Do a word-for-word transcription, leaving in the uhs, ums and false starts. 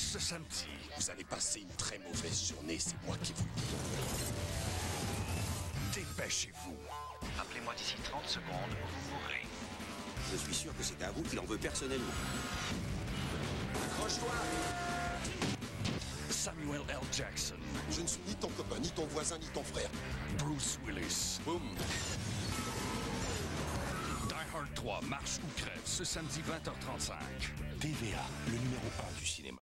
ce samedi. Vous allez passer une très mauvaise journée, c'est moi qui vous le dis. Dépêchez-vous. Appelez-moi d'ici trente secondes ou vous mourrez. Je suis sûr que c'est à vous qu'il en veut personnellement. Accroche-toi! Samuel L. Jackson, Je ne suis ni ton copain, ni ton voisin, ni ton frère. Bruce Willis. Boum! Die Hard trois, Marche ou crève, ce samedi vingt heures trente-cinq. T V A, le numéro un du cinéma.